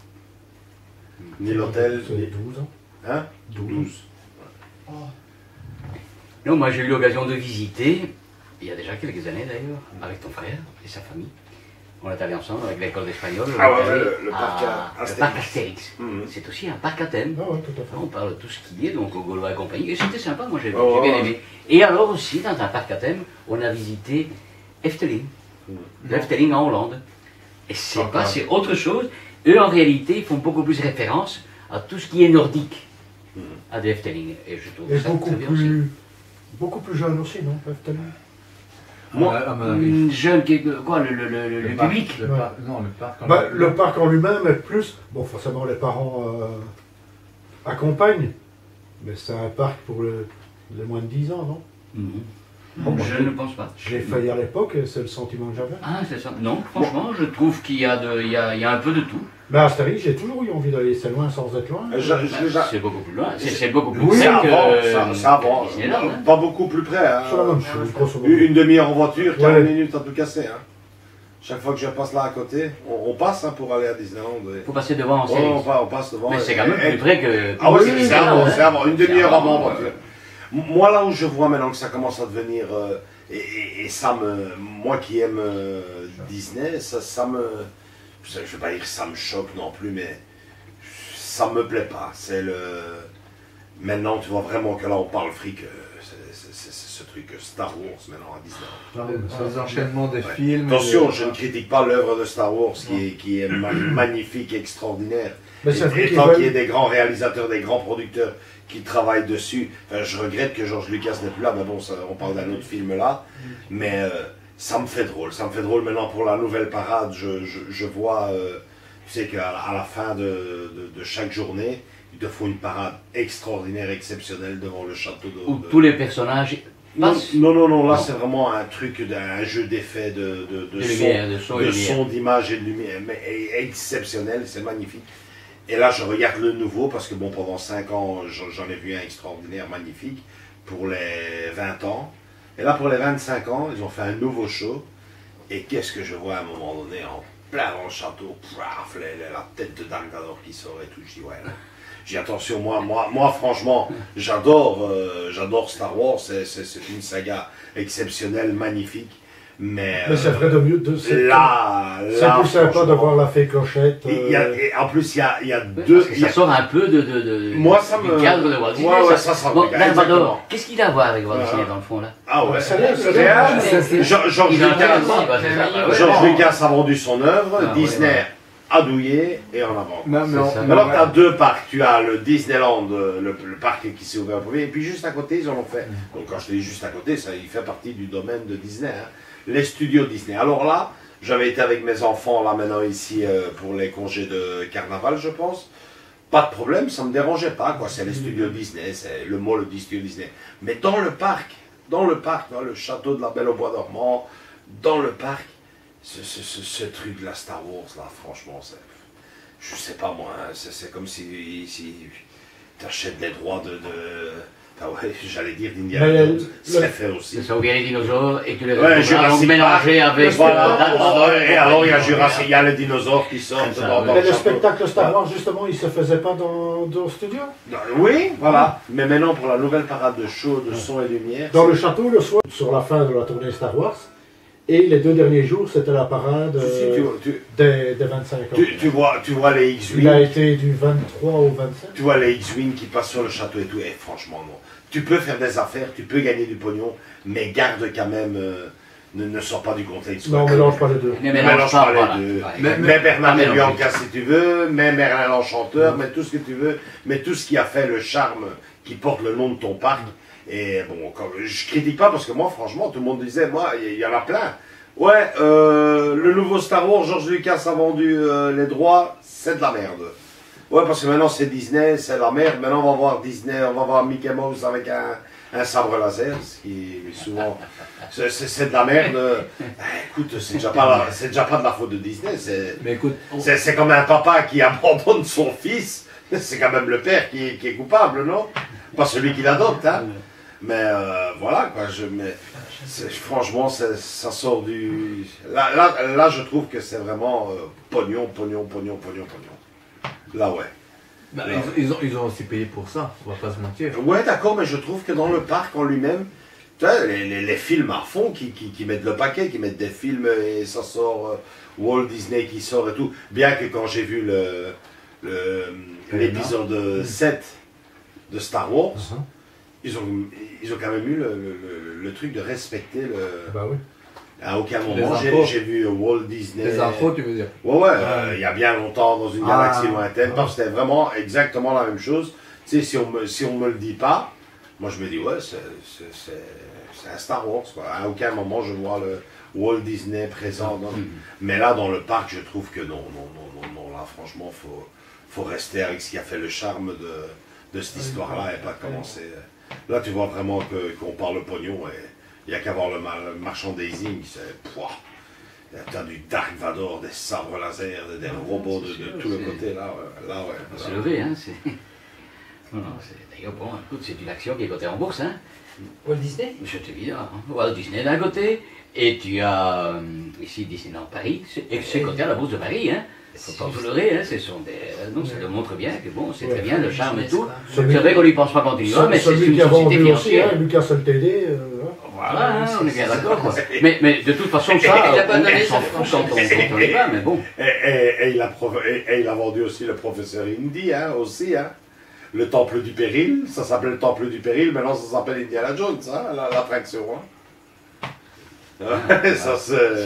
Ni l'hôtel, ni... 12 ans. Hein? 12. Oh. Non, moi j'ai eu l'occasion de visiter, il y a déjà quelques années d'ailleurs, avec ton frère et sa famille. On est allé ensemble avec l'école d'espagnol. Le parc Astérix. C'est aussi un parc à thème. Ah ouais, tout à fait. On parle de tout ce qui est, donc au Gaulois et compagnie. Et c'était sympa, moi j'ai bien aimé. Et alors aussi, dans un parc à thème, on a visité Efteling. Efteling en Hollande. Et c'est pas, c'est autre chose. Eux, en réalité, ils font beaucoup plus référence à tout ce qui est nordique, à de Efteling. Et je trouve ça très bien aussi. Beaucoup plus jeune aussi, non, Efteling? Moi, jeune, quoi, le public le parc en lui-même est plus... Bon, forcément, les parents accompagnent, mais c'est un parc pour les moins de 10 ans, non? Bon, je ne pense pas. J'ai failli à l'époque, c'est le sentiment que j'avais. Ah, c'est ça. Non, franchement, je trouve qu'il y a un peu de tout. Mais à Astérix, j'ai toujours eu envie d'aller, c'est loin sans être loin. C'est beaucoup plus loin. C'est beaucoup plus oui, près c'est avant. Pas beaucoup plus près. Hein. C'est la même chose, une demi-heure en voiture, 40 minutes à tout casser. Hein. Chaque fois que je passe là à côté, on passe pour aller à Disneyland. Il faut passer devant en série. On passe devant. Mais c'est quand même plus près que... Ah oui, c'est avant. Une demi-heure avant en voiture. Moi, là où je vois maintenant que ça commence à devenir... Et ça moi qui aime Disney, ça me... Je ne vais pas dire que ça me choque non plus, mais ça me plaît pas. C'est le... Maintenant, tu vois vraiment que là, on parle fric. C'est ce truc Star Wars maintenant à Disney. Les enchaînements des films. Attention, je ne critique pas l'œuvre de Star Wars qui est magnifique, extraordinaire. Mais et tant qu'il y a des grands réalisateurs, des grands producteurs qui travaillent dessus. Enfin, je regrette que George Lucas n'est plus là, mais bon, on parle d'un autre film là. Mais ça me fait drôle. Ça me fait drôle maintenant pour la nouvelle parade. Je vois, tu sais qu'à la fin de chaque journée, ils te font une parade extraordinaire, exceptionnelle devant le château de... Où tous les personnages passent. Non, là c'est vraiment un truc, un jeu d'effets, de son, d'image et de lumière, mais exceptionnel, c'est magnifique. Et là je regarde le nouveau, parce que bon, pendant 5 ans, j'en ai vu un extraordinaire, magnifique, pour les 20 ans. Et là pour les 25 ans, ils ont fait un nouveau show, et qu'est-ce que je vois à un moment donné, en plein dans le château, paf, la tête de Dark Vador qui sort et tout, je dis ouais... J'ai attention, moi franchement, j'adore Star Wars, c'est une saga exceptionnelle, magnifique, mais c'est vrai de mieux, c'est plus sympa de voir la fée Clochette. Et en plus, il y a deux... Ça sort un peu de moi, ça me... du cadre de Walt Disney. Ouais, ça sort du cadre, exactement. Qu'est-ce qu'il a à voir avec Walt Disney dans le fond, là? Ah ouais, George Lucas a vendu son œuvre, Disney... à douiller et en avant. Alors tu as deux parcs, tu as le Disneyland, le parc qui s'est ouvert au premier, et puis juste à côté ils en ont fait, donc quand je te dis juste à côté, ça il fait partie du domaine de Disney, hein, les studios Disney. Alors là, j'avais été avec mes enfants là maintenant ici pour les congés de carnaval je pense, pas de problème, ça me dérangeait pas, quoi. C'est les studios Disney, c'est le mot le studio Disney. Mais dans le parc, dans le château de la Belle au Bois dormant, dans le parc, ce truc de la Star Wars, là, franchement, je sais pas moi, hein, c'est comme si tu achètes les droits enfin ouais, j'allais dire d'Indiana Jones, c'est fait aussi. C'est ça, où il y a les dinosaures et que les mélangés avec... et alors il y a Jurassic, il y a les dinosaures qui sortent dans le spectacle Star Wars, justement, il se faisait pas dans le studio? Oui, voilà. Mais maintenant, pour la nouvelle parade de show, de son et lumière... Dans le château, le soir, sur la fin de la tournée Star Wars, et les 2 derniers jours, c'était la parade des 25 ans. Tu vois les X-Wing. Il a été du 23 au 27. Tu vois les X-Wing qui passent sur le château et tout. Et franchement, non. Tu peux faire des affaires, tu peux gagner du pognon, mais garde quand même... ne sors pas du contexte. Non, mélange pas les deux. Mélange pas les deux. Mais Bernard et Bianca si tu veux, mais Merlin l'Enchanteur, mais tout ce que tu veux, mais tout ce qui a fait le charme qui porte le nom de ton parc. Et bon, je critique pas parce que moi, franchement, tout le monde disait, moi, il y en a plein. Ouais, le nouveau Star Wars, George Lucas a vendu les droits, c'est de la merde. Ouais, parce que maintenant c'est Disney, c'est de la merde. Maintenant on va voir Disney, on va voir Mickey Mouse avec un sabre laser, ce qui est souvent, c'est de la merde. Écoute, c'est déjà pas de la faute de Disney. C'est comme un papa qui abandonne son fils. C'est quand même le père qui est coupable, non? Pas celui qui l'adopte, hein. Mais voilà, quoi, franchement, ça sort du... Là, je trouve que c'est vraiment pognon. Là, ouais. Bah, ils ont aussi payé pour ça, on va pas se mentir. Ouais, d'accord, mais je trouve que dans le parc en lui-même, tu vois, les films à fond qui mettent le paquet, qui mettent des films et ça sort, Walt Disney qui sort et tout. Bien que quand j'ai vu l'épisode 7 de Star Wars, ils ont quand même eu le truc de respecter le... Bah oui. À aucun moment, j'ai vu Walt Disney... Les infos, tu veux dire? Ouais, il y a bien longtemps, dans une galaxie lointaine, parce que c'était vraiment exactement la même chose. Tu sais, si on me le dit pas, moi je me dis, ouais, c'est un Star Wars, quoi. À aucun moment je vois le Walt Disney présent. Mais là, dans le parc, je trouve que non, là, franchement, faut rester avec ce qui a fait le charme de cette histoire-là et pas commencer. Là, tu vois vraiment qu'on parle pognon et il n'y a qu'à voir le merchandising, c'est t'as du Dark Vador, des sabres laser, des robots de tout le côté, là, ouais. C'est levé, hein, c'est... D'ailleurs, bon, écoute, c'est une action qui est cotée en bourse, hein. Walt Disney? C'est évident, hein. Walt Disney d'un côté, et tu as ici Disneyland Paris, et c'est coté à la bourse de Paris, hein. Faut pas vous leurrer, hein, non, ça le montre bien que bon, c'est très bien, le charme et tout. C'est vrai qu'on n'y pense pas quand il y va, mais c'est une société financière. Lucas LTD. Voilà, hein, on est bien d'accord, quoi. Mais de toute façon, ça, on s'en fout quand on y va, mais bon. Et il a vendu aussi le professeur Indy, hein, aussi, hein. Le Temple du Péril, ça s'appelait le Temple du Péril, maintenant ça s'appelle Indiana Jones, hein, l'attraction, hein. Ça c'est...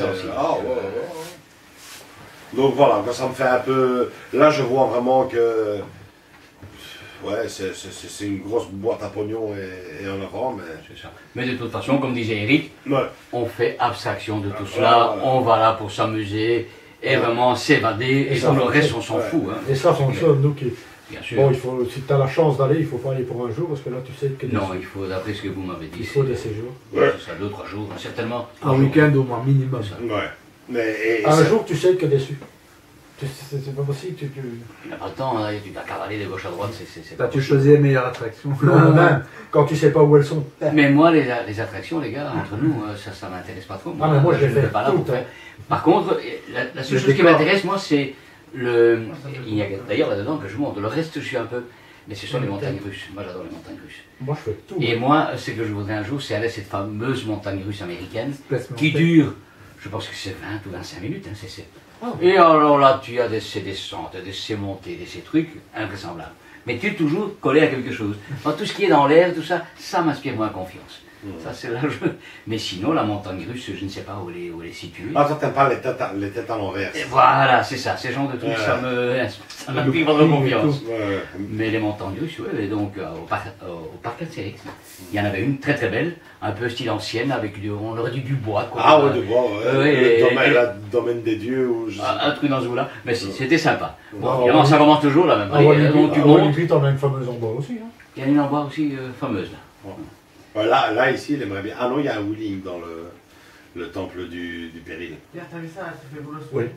Donc voilà, ça me fait un peu... Là, je vois vraiment que... Ouais, c'est une grosse boîte à pognon et en avant, mais... C'est ça. Mais de toute façon, comme disait Eric, on fait abstraction de tout cela, on va là pour s'amuser, et vraiment s'évader, et tout le reste, on s'en fout. Hein. Et ça fonctionne, nous qui... Bien sûr. Bon, si tu as la chance d'aller, il ne faut pas aller pour un jour, parce que là, tu sais que... Non, il faut, d'après ce que vous m'avez dit... Il faut des séjours. Ouais. Ce sera 2-3 jours, certainement. Un week-end au moins, minimum. Ouais. Mais, un jour, tu sais que déçu. C'est pas possible, tu n'as pas le temps, hein, tu dois cavaler de gauche à droite, c'est tu choisis les meilleures attractions. Non, même, quand tu sais pas où elles sont. Mais moi, les attractions, les gars, entre nous, ça m'intéresse pas trop. Ah, mais moi, je les fais pas là pour faire. Par contre, la seule chose qui m'intéresse, moi, c'est le... Il y a d'ailleurs là-dedans que je monte. Le reste, je suis un peu... Mais ce sont les montagnes russes. Moi, j'adore les montagnes russes. Moi, je fais tout. Et moi, ce que je voudrais un jour, c'est aller à cette fameuse montagne russe américaine qui dure, je pense que c'est 20 ou 25 minutes. Hein, Et alors là, tu as ces descentes, ces montées, ces trucs invraisemblables. Mais tu es toujours collé à quelque chose. Enfin, tout ce qui est dans l'air, tout ça, ça m'inspire moins confiance. Ça, c'est là Mais sinon, la montagne russe, je ne sais pas où elle est située. Ah, toi, t'aimes pas les têtes à l'envers. Voilà, c'est ça. Ces genres de trucs, ça m'inspire pas de confiance. Mais les montagnes russes, oui, donc au parc Astérix, il y en avait une très très belle, un peu style ancienne, avec on aurait dit du bois. Quoi, ah, ouais, du bois, ouais. Le domaine des dieux. Ou un truc dans ce goût-là. Mais c'était sympa. Bon, évidemment, ça commence toujours là même. Donc, tu montes. Puis, t'en as une fameuse en bois aussi. Hein. Il y a une en bois aussi fameuse, là. Là, ici, il aimerait bien. Ah non, il y a un Wheeling dans le temple du Péril. T'as vu ça, ça fait boulot. Oui.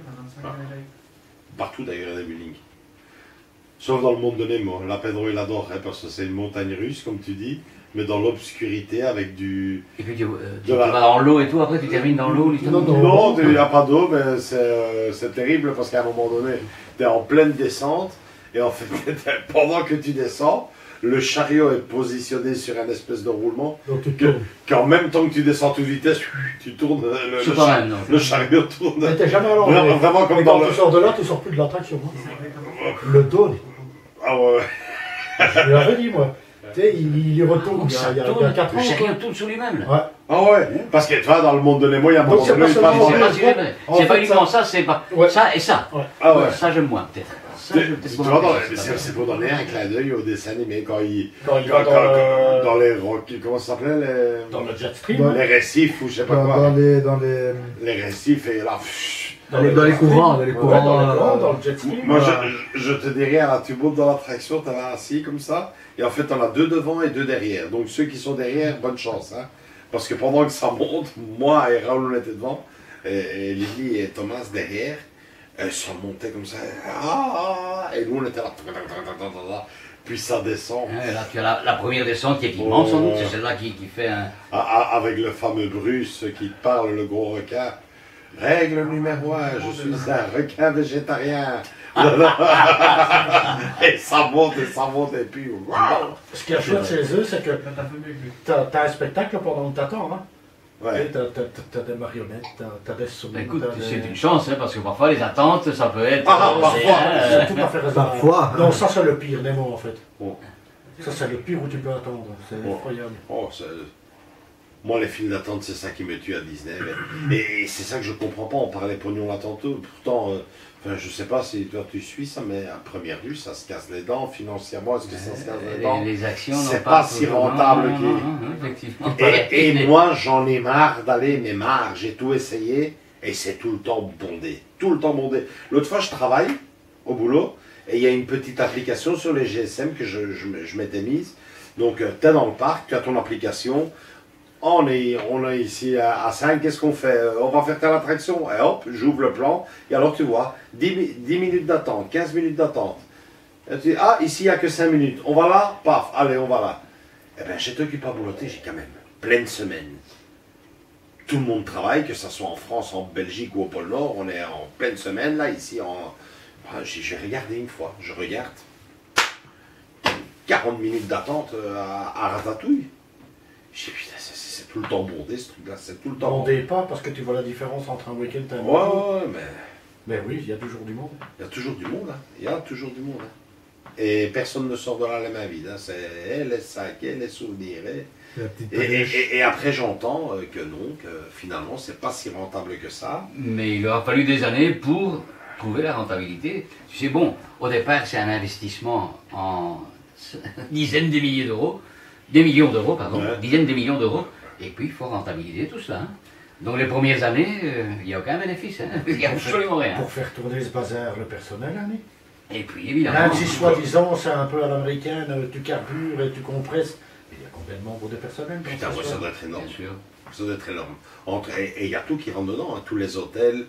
Partout d'ailleurs, il y a des Wheeling. Sauf dans le monde de Nemo. La Pedro, il adore, hein, parce que c'est une montagne russe, comme tu dis, mais dans l'obscurité avec du... Et puis tu vas dans l'eau et tout, après tu termines dans l'eau. Non, il n'y a pas d'eau, mais c'est terrible parce qu'à un moment donné, tu es en pleine descente, et en fait, pendant que tu descends, le chariot est positionné sur un espèce de roulement. Donc tu tournes. Qu'en même temps que tu descends à toute vitesse, tu tournes, le chariot tourne. Mais t'es jamais à l'envers. Vraiment comme dans quand tu sors de là, tu sors plus de l'attraction. Hein. Le dos. Ah ouais. Je lui avais dit, moi. Tu sais, il y retourne il y a 4 ans. Le chariot tourne sur lui-même. Ouais. Ah ouais. Parce que tu vois, dans le monde de Nemo, il y a un moment donné, c'est pas uniquement ça, c'est pas ça et ça. Ah ouais. Ça, j'aime moins, peut-être. C'est pour donner un clin d'œil au dessin animé quand il dans les rocs, comment ça s'appelait dans le jet stream, les récifs ou je sais pas quoi. Dans les récifs et là. Dans les courants, dans le jet stream. Moi, je te dirais, là, tu montes dans l'attraction, t'es là assis comme ça, et en fait, t'en as 2 devant et 2 derrière. Donc ceux qui sont derrière, bonne chance, hein. Parce que pendant que ça monte, moi et Raoul on était devant, et Lily et Thomas derrière. Ça montait comme ça, et nous on était là, puis ça descend. Là tu as la première descente qui est immense, sans doute, c'est celle-là qui fait un... Avec le fameux Bruce qui parle, le gros requin. Règle numéro 1, je suis un requin végétarien. Et ça monte, et puis... Ce qui est chouette chez eux, c'est que t'as un spectacle pendant que t'attends, hein. Ouais. T'as des marionnettes, t'as des sons. Écoute, c'est une chance, hein, parce que parfois les attentes, ça peut être... parfois. C'est tout à fait raisonnable. Parfois. Non, ça c'est le pire, Nemo en fait. Ça c'est le pire où tu peux attendre. C'est incroyable. Moi, les files d'attente, c'est ça qui me tue à Disney. Et c'est ça que je comprends pas. On parlait pognon là tantôt. Pourtant, enfin, je sais pas si toi tu suis ça, mais à première vue, ça se casse les dents. Financièrement, est-ce que ça se casse les dents? Les actions, c'est pas si rentable. Effectivement. Et moi, j'en ai marre d'aller, mais marre. J'ai tout essayé et c'est tout le temps bondé. Tout le temps bondé. L'autre fois, je travaille au boulot et il y a une petite application sur les GSM que je m'étais mise. Donc, tu es dans le parc, tu as ton application. On est ici à 5, qu'est-ce qu'on fait? On va faire telle attraction. Et hop, j'ouvre le plan. Et alors, tu vois, 10 minutes d'attente, 15 minutes d'attente. Ah, ici, il n'y a que 5 minutes. On va là? Paf, allez, on va là. Eh bien, je t'occupe à boulotter, j'ai quand même pleine semaine. Tout le monde travaille, que ce soit en France, en Belgique ou au pôle Nord. On est en pleine semaine, là, ici. J'ai regardé une fois, je regarde. 40 minutes d'attente à Ratatouille. Je dis, putain, c'est tout le temps bondé, ce truc-là. C'est tout le temps bondé. Pas parce que tu vois la différence entre un week-end et un ouais, mais oui, il y a toujours du monde. Il y a toujours du monde, hein. Il y a toujours du monde, hein. Et personne ne sort de là les mains vides, hein. C'est les sacs, les souvenirs. Et après, j'entends que non, que finalement, c'est pas si rentable que ça. Mais il aura fallu des années pour trouver la rentabilité. Tu sais, bon, au départ, c'est un investissement en dizaines de milliers d'euros. Des millions d'euros, pardon, dizaines de millions d'euros, et puis il faut rentabiliser tout cela. Hein. Donc les premières années, il n'y a aucun bénéfice, hein. Il n'y a absolument rien. Pour faire tourner ce bazar, le personnel, hein. Et puis évidemment... Même si soi-disant c'est un peu à l'américaine, tu carbures et tu compresses, il y a combien de membres de personnel? Putain, ça doit être énorme. Bien sûr. Ça doit être énorme. Et il y a tout qui rentre dedans, hein. Tous les hôtels,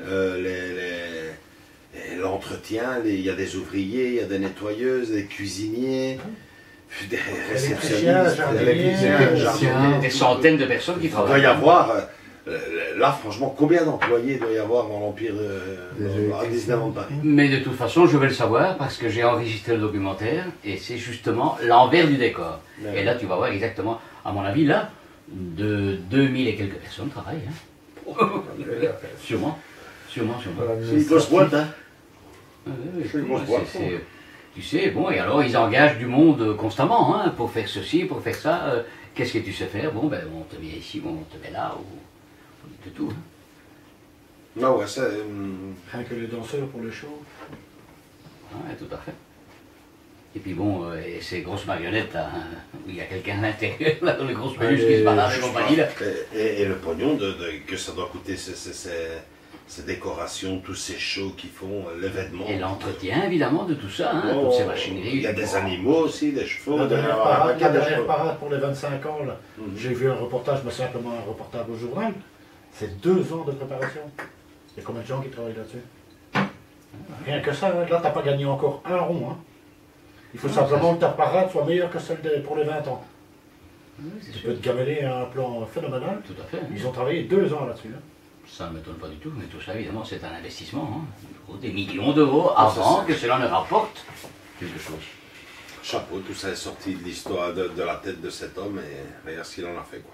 l'entretien, il y a des ouvriers, il y a des nettoyeuses, des cuisiniers... Des réceptionnistes, des centaines de personnes qui travaillent. Il doit y avoir, là franchement, combien d'employés doit y avoir dans l'Empire à Disneyland Paris? Mais de toute façon, je vais le savoir parce que j'ai enregistré le documentaire et c'est justement l'envers du décor. Et là, tu vas voir exactement, à mon avis, là, de 2000 et quelques personnes travaillent. Hein. Sûrement. C'est une grosse boîte, hein? C'est une grosse boîte. Tu sais, bon, et alors ils engagent du monde constamment, hein, pour faire ceci, pour faire ça. Qu'est-ce que tu sais faire? Bon, ben, on te met ici, on te met là, ou de tout. Hein. Non, ouais, ça... Rien que les danseurs pour le show. Ouais, tout à fait. Et puis bon, et ces grosses marionnettes, là, hein, où il y a quelqu'un à l'intérieur, là, dans les grosses peluches qui se baladent et compagnie, là. Et le pognon que ça doit coûter, ces décorations, tous ces shows qui font, l'événement. Et l'entretien, évidemment, de tout ça, hein, toutes ces machineries. Il y a des animaux aussi, des chevaux. La dernière parade pour les 25 ans, là, j'ai vu un reportage, mais simplement un reportage au journal. C'est 2 ans de préparation. Il y a combien de gens qui travaillent là-dessus? Rien que ça, là, t'as pas gagné encore un rond. Hein. Il faut simplement que ta parade soit meilleure que celle pour les 20 ans. Tu peux te gameler à un plan phénoménal. Tout à fait. Ils ont travaillé 2 ans là-dessus. Hein. Ça ne m'étonne pas du tout, mais tout ça, évidemment, c'est un investissement. Hein. Il faut des millions d'euros avant que cela ne rapporte quelque chose. Chapeau, tout ça est sorti de l'histoire, de la tête de cet homme, et regarde ce qu'il en a fait, quoi.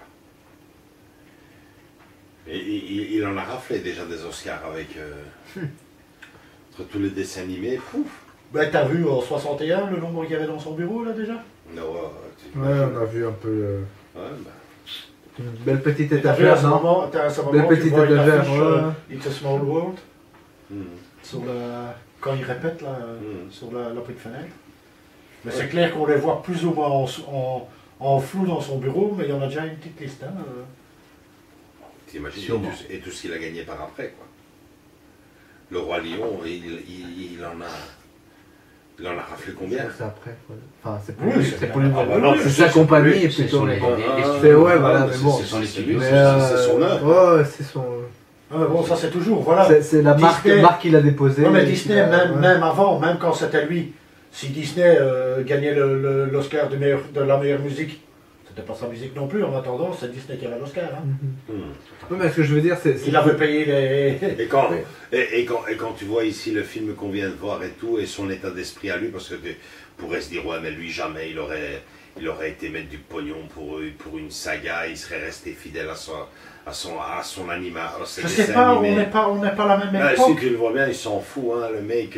Et il en a raflé déjà des Oscars avec... entre tous les dessins animés, pouf. Ben, t'as vu en 61 le nombre qu'il y avait dans son bureau, là, déjà? Non, on a vu un peu... Ouais, bah... Une belle petite étagère, non? Belle petite étagère, It's a Small World. Sur quand ils répètent, là, sur la petite fenêtre. Mais c'est clair qu'on les voit plus ou moins en flou dans son bureau, mais il y en a déjà une petite liste. Hein. T'imagines, et tout ce qu'il a gagné par après, quoi. Le Roi Lion, il en a raflé combien? C'est après, enfin, c'est plus, c'est sa compagnie et plutôt les... Ouais, voilà, mais bon. C'est son œuvre. Ouais, c'est son... bon, ça c'est toujours, voilà. C'est la marque qu'il a déposée. Non, mais Disney, même avant, même quand c'était lui, si Disney gagnait l'Oscar de la meilleure musique, c'était pas sa musique non plus, en attendant, c'est Disney qui avait l'Oscar. Hein. Non, mais ce que je veux dire, c'est... Il avait payé les... Et quand tu vois ici le film qu'on vient de voir et tout, et son état d'esprit à lui, parce que tu pourrais se dire, ouais, mais lui, jamais il aurait été mettre du pognon pour une saga, il serait resté fidèle à son animal. Je sais pas, on n'est pas la même époque. Si tu le vois bien, il s'en fout, hein, le mec...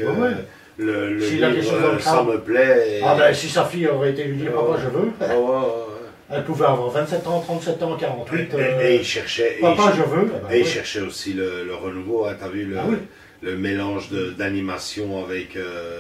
Le livre, ça me plaît. Ah ben si sa fille aurait été lui dire, papa, je veux. Elle pouvait avoir 27 ans, 37 ans, 48. Et il cherchait. Papa, je veux. Et il cherchait aussi le renouveau. Hein, t'as vu le mélange d'animation avec.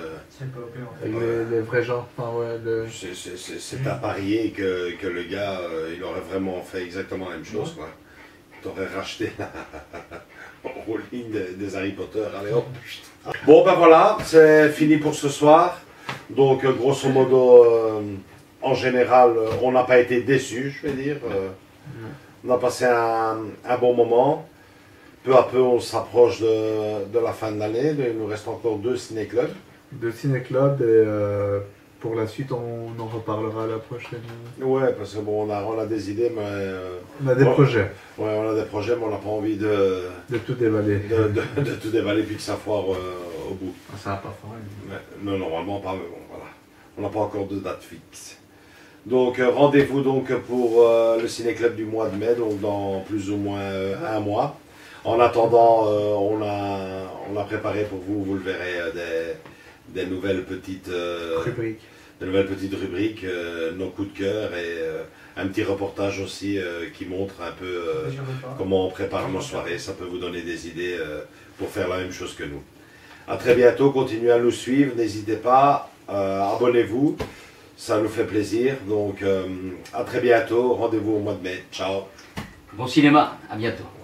Les vrais genres. Enfin, ouais, c'est à parier que le gars, il aurait vraiment fait exactement la même chose. Quoi. T'aurais racheté la rolling des Harry Potter. Allez hop. Bon ben voilà, c'est fini pour ce soir. Donc grosso modo, en général, on n'a pas été déçus, je vais dire. On a passé un bon moment. Peu à peu, on s'approche de la fin de l'année. Il nous reste encore 2 ciné-clubs. 2 ciné-clubs et pour la suite, on en reparlera la prochaine. Ouais, parce que bon, on a des idées, mais... on a des projets. Ouais, on a des projets, mais on n'a pas envie de tout dévaler. De tout dévaler puis que ça foire au bout. Ça va pas foirer. Non, normalement pas, mais bon, voilà. On n'a pas encore de date fixe. Donc, rendez-vous donc pour le ciné-club du mois de mai, donc dans plus ou moins 1 mois. En attendant, on a préparé pour vous, vous le verrez, des nouvelles petites rubriques. Des nouvelles petites rubriques, nos coups de cœur et un petit reportage aussi qui montre un peu comment on prépare nos soirées. Ça peut vous donner des idées pour faire la même chose que nous. A très bientôt, continuez à nous suivre, n'hésitez pas, abonnez-vous, ça nous fait plaisir. Donc à très bientôt, rendez-vous au mois de mai. Ciao. Bon cinéma, à bientôt.